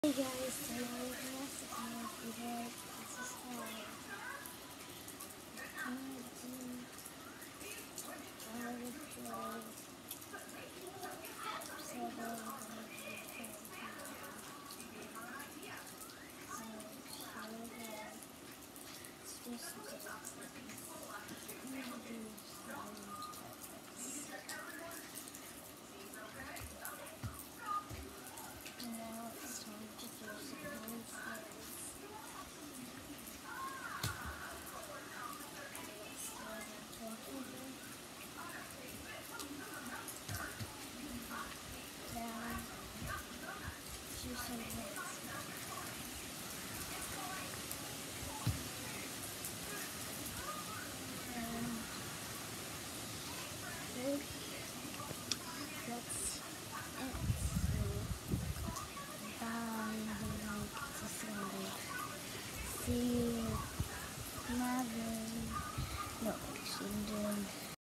Hey guys, today's recipe is like this is how I'm gonna do garlic bread, so let's do some things. I'm gonna do some breakfast. And now it's time to do some cornflakes. Now, do some hits. First, that's it. Bye. Like to say, see you never.